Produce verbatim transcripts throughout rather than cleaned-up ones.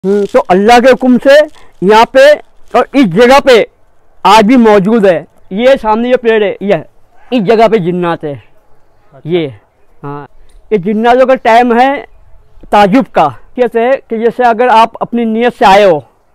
हम्म, तो अल्लाह के हुक्म से यहाँ पे और इस जगह पे आज भी मौजूद है। ये सामने जो पेड़ है, यह इस जगह पे जिन्नात है। अच्छा। ये हाँ, ये जिन्नातों का टाइम है ताजुब का। कैसे है कि जैसे अगर आप अपनी नीयत से आए हो,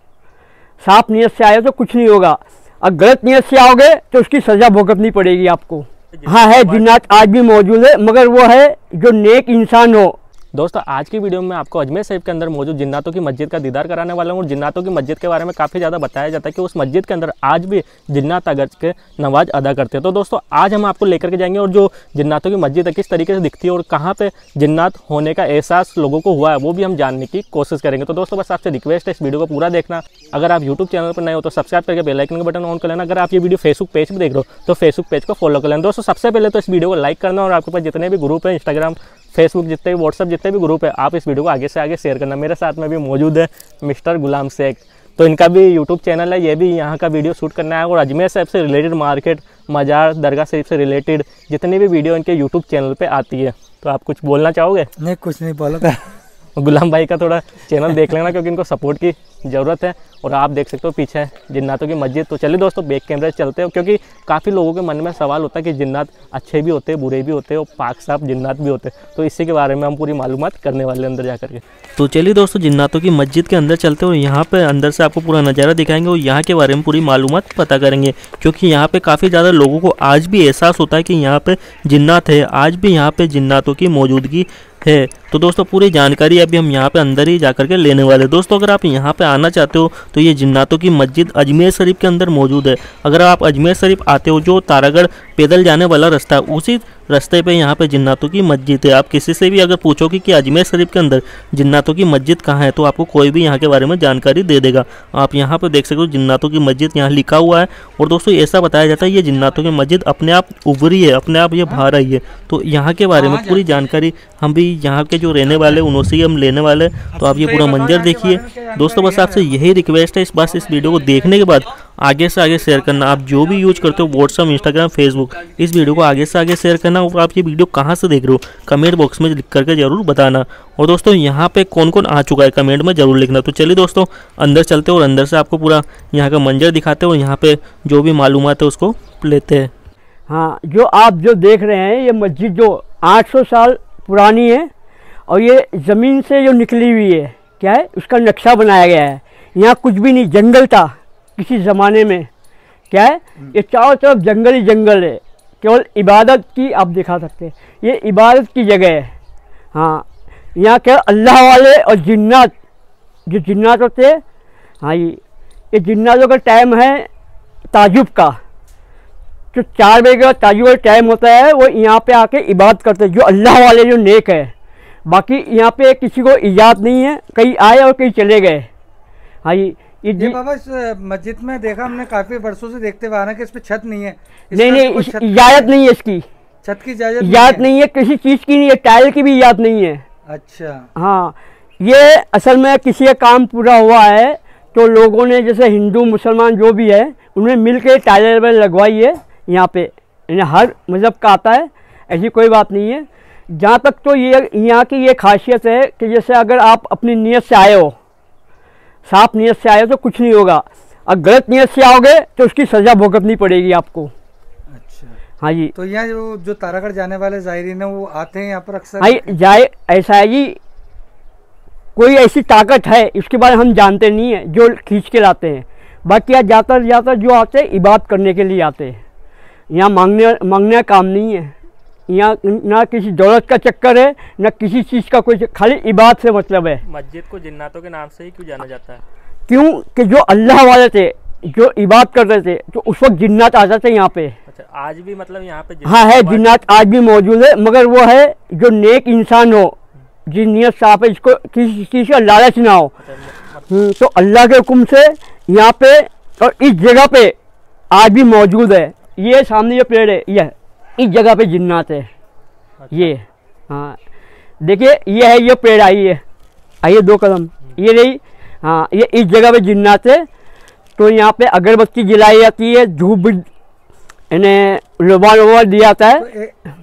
साफ नीयत से आए हो तो कुछ नहीं होगा, और गलत नीयत से आओगे तो उसकी सज़ा भुगतनी पड़ेगी आपको। हाँ है, जिन्नात आज भी मौजूद है, मगर वो है जो नेक इंसान हो। दोस्तों, आज की वीडियो में आपको अजमेर शरीफ के अंदर मौजूद जिन्नातों की मस्जिद का दीदार कराने वाला हूँ। और जिन्नातों की मस्जिद के बारे में काफ़ी ज़्यादा बताया जाता है कि उस मस्जिद के अंदर आज भी जिन्नात आकर के नमाज अदा करते हैं। तो दोस्तों, आज हम आपको लेकर के जाएंगे और जो जिन्नातों की मस्जिद है किस तरीके से दिखती है और कहाँ पे जिन्नात होने का एहसास लोगों को हुआ है वो भी हम जानने की कोशिश करेंगे। तो दोस्तों, बस आपसे रिक्वेस्ट है इस वीडियो को पूरा देखना। अगर आप यूट्यूब चैनल पर नए हो तो सब्सक्राइब करके बेल आइकन का बटन ऑन कर लेना। अगर आप ये वीडियो फेसबुक पेज पर देख रहे हो तो फेसबुक पेज को फॉलो कर लेना। दोस्तों, सबसे पहले तो इस वीडियो को लाइक करना और आपके पास जितने भी ग्रुप है, इंस्टाग्राम, फेसबुक, जितने भी व्हाट्सअप, जितने भी ग्रुप है, आप इस वीडियो को आगे से आगे शेयर करना। मेरे साथ में भी मौजूद है मिस्टर गुलाम शेख, तो इनका भी यूट्यूब चैनल है, ये भी यहाँ का वीडियो शूट करना है। और अजमेर शरीफ से रिलेटेड, मार्केट, मज़ार, दरगाह शरीफ से रिलेटेड जितनी भी वीडियो इनके यूट्यूब चैनल पे आती है। तो आप कुछ बोलना चाहोगे? नहीं, कुछ नहीं बोला। गुलाम भाई का थोड़ा चैनल देख लेना क्योंकि इनको सपोर्ट की ज़रूरत है। और आप देख सकते हो पीछे जिन्नातों की मस्जिद। तो चलिए दोस्तों, बैक कैमरे से चलते हो क्योंकि काफ़ी लोगों के मन में सवाल होता है कि जिन्नात अच्छे भी होते हैं, बुरे भी होते हैं और पाक साफ जिन्नात भी होते हैं। तो इसी के बारे में हम पूरी मालूमात करने वाले अंदर जा करके। तो चलिए दोस्तों, जिन्नातों की मस्जिद के अंदर चलते हैं और यहाँ पे अंदर से आपको पूरा नज़ारा दिखाएंगे और यहाँ के बारे में पूरी मालूमात पता करेंगे। क्योंकि यहाँ पे काफ़ी ज़्यादा लोगों को आज भी एहसास होता है कि यहाँ पे जिन्नात है, आज भी यहाँ पे जिन्नातों की मौजूदगी है। तो दोस्तों, पूरी जानकारी अभी हम यहाँ पे अंदर ही जा करके लेने वाले। दोस्तों, अगर आप यहाँ पे आना चाहते हो तो ये जिन्नातों की मस्जिद अजमेर शरीफ के अंदर मौजूद है। अगर आप अजमेर शरीफ आते हो, जो तारागढ़ पैदल जाने वाला रास्ता है, उसी रास्ते पे यहाँ पे जिन्नातों की मस्जिद है। आप किसी से भी अगर पूछोगे कि अजमेर शरीफ के अंदर जिन्नातों की मस्जिद कहाँ है, तो आपको कोई भी यहाँ के बारे में जानकारी दे देगा। आप यहाँ पे देख सकते हो जिन्नातों की मस्जिद यहाँ लिखा हुआ है। और दोस्तों, ऐसा बताया जाता है ये जिन्नातों की मस्जिद अपने आप उभरी है, अपने आप ये बाहर आई है। तो यहाँ के बारे में पूरी जानकारी हम भी यहाँ के जो रहने वाले उनसे ही हम लेने वाले। तो आप ये पूरा मंजर देखिए। दोस्तों, बस आपसे यही रिक्वेस्ट है, इस बार इस वीडियो को देखने के बाद आगे से आगे शेयर करना। आप जो भी यूज करते हो, व्हाट्सअप, इंस्टाग्राम, फेसबुक, इस वीडियो को आगे से आगे शेयर करना। और आप ये वीडियो कहाँ से देख रहे हो कमेंट बॉक्स में लिख करके जरूर बताना। और दोस्तों, यहाँ पे कौन कौन आ चुका है कमेंट में जरूर लिखना। तो चलिए दोस्तों, अंदर चलते हैं और अंदर से आपको पूरा यहाँ का मंजर दिखाते हैं और यहाँ पे जो भी मालूमात है उसको लेते हैं। हाँ, जो आप जो देख रहे हैं ये मस्जिद जो आठ सौ साल पुरानी है और ये ज़मीन से जो निकली हुई है, क्या है उसका नक्शा बनाया गया है। यहाँ कुछ भी नहीं, जंगल था किसी ज़माने में, क्या है ये चारों तरफ जंगल ही जंगल है। केवल इबादत की आप दिखा सकते हैं, ये इबादत की जगह है। हाँ, यहाँ केवल अल्लाह वाले और जिन्नात, जो जिन्नात होते हैं, हाँ ये ये जिन्नातों का टाइम है ताजुब का। जो चार बजे का ताजुब का टाइम होता है वो यहाँ पे आके इबादत करते हैं, जो अल्लाह वाले, जो नेक है। बाकी यहाँ पे किसी को इजाज़त नहीं है, कहीं आए और कहीं चले गए। हाँ ये ये बाबा, इस मस्जिद में देखा हमने, काफी वर्षों से देखते हुए आ रहे हैं कि इस पे छत नहीं है। नहीं नहीं, इजाज़त नहीं है इसकी, छत की इजाज़त इजाज़त नहीं है, किसी चीज़ की नहीं है, टाइल की भी इजाज़त नहीं है। अच्छा। हाँ, ये असल में किसी का काम पूरा हुआ है तो लोगों ने, जैसे हिंदू मुसलमान जो भी है, उन्होंने मिल के टाइल लगवाई है यहाँ पे। हर मज़हब का आता है, ऐसी कोई बात नहीं है। जहाँ तक तो ये यहाँ की ये खासियत है कि जैसे अगर आप अपनी नीयत से आए हो, साफ नीयत से आए हो तो कुछ नहीं होगा, और गलत नीयत से आओगे तो उसकी सज़ा भुगतनी पड़ेगी आपको। अच्छा। हाँ जी। तो यहाँ जो जो तारागढ़ जाने वाले ज़ायरीन हैं वो आते हैं यहाँ पर अक्सर? हाँ, जाए ऐसा है जी, कोई ऐसी ताकत है इसके बारे में हम जानते नहीं है जो खींच के लाते हैं। बाकी यहाँ ज़्यादातर ज़्यादातर जो आते हैं इबादत करने के लिए आते हैं। यहाँ मांगने मांगने का काम नहीं है। यहाँ ना किसी दौलत का चक्कर है, ना किसी चीज़ का कोई, खाली इबादत से मतलब है। मस्जिद को जिन्नातों के नाम से ही क्यों जाना जाता है? क्यों कि जो अल्लाह वाले थे, जो इबादत करते थे, तो उस वक्त जिन्नात आते थे यहाँ पे। अच्छा, आज भी मतलब यहाँ पे? हाँ है, जिन्नात आज भी मौजूद है, मगर वो है जो नेक इंसान हो, जिस नीयत साफ है, जिसको किसी चीज़ का लालच ना हो। अच्छा, तो अल्लाह के हुक्म से यहाँ पे और इस जगह पे आज भी मौजूद है। ये सामने जो पेड़ है, यह इस जगह पे जिन्नात है। अच्छा। ये हाँ देखिए, ये है, ये पेड़ आई है, आइए दो कदम, ये रही। हाँ, ये इस जगह पे जिन्नात है। तो यहाँ पे अगरबत्ती जलाई जाती है, धूप, इन्हें लोबा लोबा दिया जाता है। तो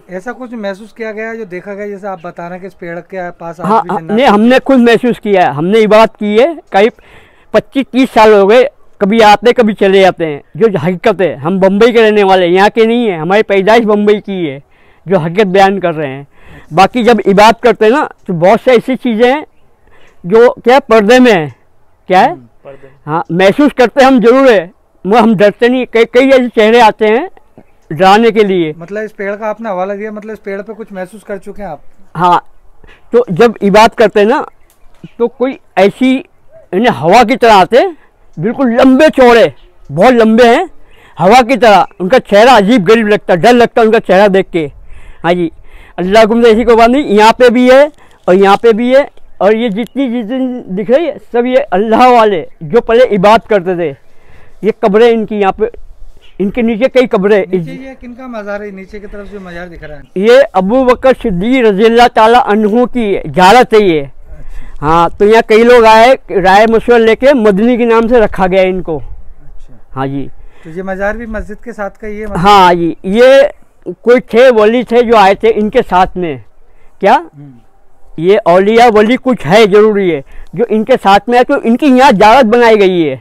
ऐसा कुछ महसूस किया गया जो देखा गया, जैसे आप बता रहे हैं कि इस पेड़ के पास आज हाँ भी जन्नत नहीं, हमने खुद महसूस किया है, हमने इबादत की है, कई पच्चीस तीस साल हो गए, कभी आते कभी चले जाते हैं। जो हकीकत है, हम बम्बई के रहने वाले, यहाँ के नहीं है, हमारी पैदाइश बम्बई की है, जो हकीकत बयान कर रहे हैं। बाकी जब इबादत करते हैं ना, तो बहुत सी ऐसी चीज़ें हैं जो क्या पर्दे में है, क्या है, हाँ महसूस करते हम जरूर है, मगर हम डरते नहीं। कई कई ऐसे चेहरे आते हैं डराने के लिए। मतलब इस पेड़ का आपने हवाला दिया, मतलब इस पेड़ पे कुछ महसूस कर चुके हैं आप? हाँ, तो जब इबादत करते हैं ना, तो कोई ऐसी इन्हें हवा की तरह आते, बिल्कुल लंबे चौड़े, बहुत लंबे हैं, हवा की तरह। उनका चेहरा अजीब गरीब लगता, डर लगता उनका चेहरा देख के। हाँ जी, अल्लाह को ऐसी कोई बात नहीं, यहाँ पे भी है और यहाँ पे भी है, और ये जितनी जितनी दिख रही है सब ये अल्लाह वाले जो पहले इबादत करते थे। ये कब्रें इनकी, यहाँ पे इनके नीचे कई कब्रें। ये किनका मज़ार है नीचे की तरफ जो मज़ार दिख रहा है? ये अबू बकर सिद्दीक रज़ियल्लाहु ताला अन्हु की ज़ियारत है ये। अच्छा। हाँ, तो यहाँ कई लोग आए, राय मशवरा लेके मदनी के नाम से रखा गया इनको। अच्छा। हाँ जी, तो ये मज़ार भी मस्जिद के साथ का ही है? हाँ जी, ये कोई थे वली थे जो आए थे इनके साथ में। क्या ये औलिया वली कुछ है जरूरी है जो इनके साथ में है, तो इनकी यहाँ ज़ियारत बनाई गई है।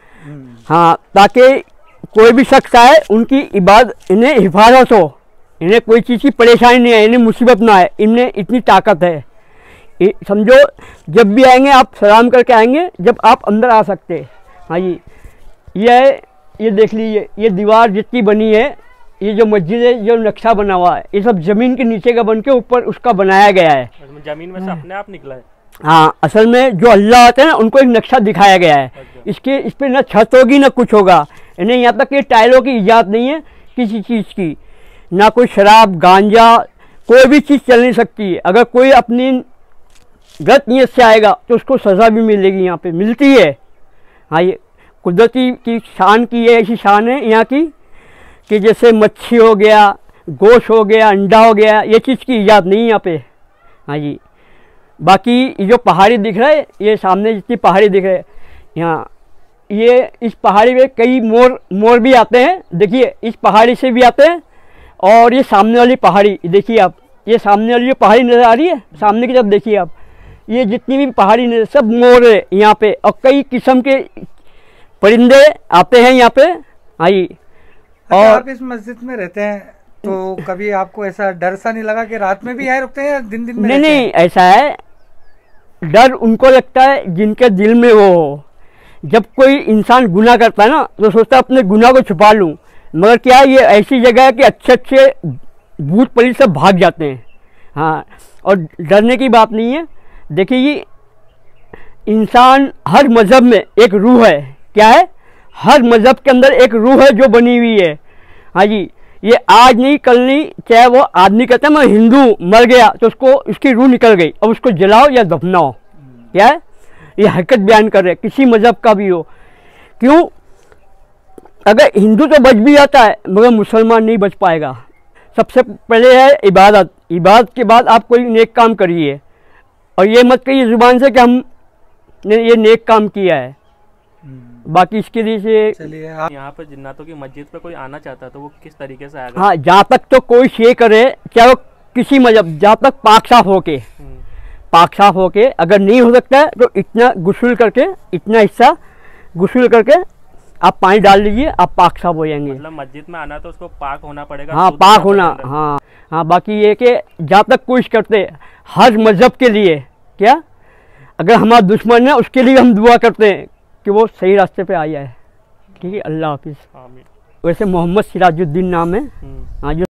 हाँ, ताकि कोई भी शख्स आए उनकी इबादत, इन्हें हिफाजत हो, इन्हें कोई चीज़ की परेशानी नहीं है, इन्हें मुसीबत ना आए, इनमें इतनी ताकत है। समझो, जब भी आएंगे आप सलाम करके आएंगे, जब आप अंदर आ सकते हैं। हाँ जी, ये ये देख लीजिए, ये दीवार जितनी बनी है, ये जो मस्जिद है, जो नक्शा बना हुआ है, ये सब ज़मीन के नीचे का बन के ऊपर उसका बनाया गया है। जमीन में से अपने आप निकला है? हाँ, असल में जो अल्लाह आते हैं ना, उनको एक नक्शा दिखाया गया है। इसके इस पर ना छत होगी ना कुछ होगा, इन्हें यहाँ तक कि टाइलों की इजाज़त नहीं है किसी चीज़ की, ना कोई शराब गांजा कोई भी चीज़ चल नहीं सकती है। अगर कोई अपनी गलत नीयत से आएगा तो उसको सज़ा भी मिलेगी, यहाँ पे मिलती है। हाँ, ये कुदरती की शान की है, ऐसी शान है यहाँ की कि जैसे मच्छी हो गया, गोश्त हो गया, अंडा हो गया, ये चीज़ की इजाज़त नहीं है यहाँ पे। हाँ जी, बाकी ये जो पहाड़ी दिख रहा है, ये सामने जितनी पहाड़ी दिख रही है यहाँ, ये इस पहाड़ी में कई मोर मोर भी आते हैं। देखिए, इस पहाड़ी से भी आते हैं, और ये सामने वाली पहाड़ी देखिए आप, ये सामने वाली जो पहाड़ी नज़र आ रही है, सामने की तरफ देखिए आप, ये जितनी भी पहाड़ी नज़र, सब मोर है यहाँ पे, और कई किस्म के परिंदे आते हैं यहाँ पे। हाँ जी, और आप इस मस्जिद में रहते हैं तो कभी आपको ऐसा डर सा नहीं लगा कि रात में भी यहाँ रुकते हैं या दिन दिन में? नहीं नहीं, ऐसा है, डर उनको लगता है जिनके दिल में वो हो। जब कोई इंसान गुनाह करता है ना, तो सोचता है अपने गुनाह को छुपा लूँ, मगर क्या ये ऐसी जगह है कि अच्छे अच्छे भूत प्रेत सब भाग जाते हैं। हाँ, और डरने की बात नहीं है। देखिए, ये इंसान, हर मज़हब में एक रूह है। क्या है? हर मज़हब के अंदर एक रूह है जो बनी हुई है। हाँ जी, ये आज नहीं कल नहीं, चाहे वो आदमी कहता है मैं हिंदू, मर गया तो उसको उसकी रूह निकल गई, अब उसको जलाओ या दफनाओ। क्या है? ये हकीकत बयान कर रहे, किसी मज़हब का भी हो। क्यों? अगर हिंदू तो बच भी जाता है, मगर मुसलमान नहीं बच पाएगा। सबसे पहले है इबादत, इबादत के बाद आप कोई नेक काम करिए, और ये मत कहिए ज़ुबान से कि हमने ये नेक काम किया है। बाकी इसके लिए से चलिए, आप यहाँ पर जिन्नातों की मस्जिद पे कोई आना चाहता है तो वो किस तरीके से आएगा? हाँ, जहाँ तक तो कोई शे करे, चाहे वो किसी मजहब, जहाँ तक पाक साफ होके, पाक साफ होके, अगर नहीं हो सकता है तो इतना गुस्ल करके, इतना हिस्सा गुस्ल करके आप पानी डाल लीजिए, आप पाक साफ हो जाएंगे। मतलब मस्जिद में आना तो उसको पाक होना पड़ेगा? हाँ, पाक होना। हाँ हाँ, बाकी ये कि जहाँ तक कोशिश करते हर मजहब के लिए, क्या अगर हमारा दुश्मन है उसके लिए हम दुआ करते हैं कि वो सही रास्ते पे आ जाए। ठीक है, अल्लाह हाफिज़। आमीन। वैसे मोहम्मद सिराजुद्दीन नाम है। हाँ, जो